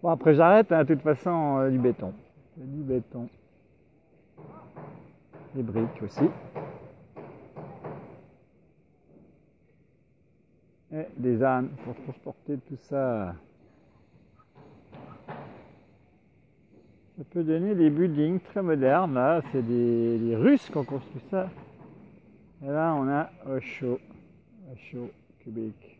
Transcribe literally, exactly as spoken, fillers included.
Bon, après j'arrête, hein, de toute façon, euh, du béton. Du béton. Des briques aussi. Et des ânes pour transporter tout ça. Ça peut donner des buildings très modernes. Là, c'est des, des Russes qui ont construit ça. Et là, on a Osho, Osho, Québec.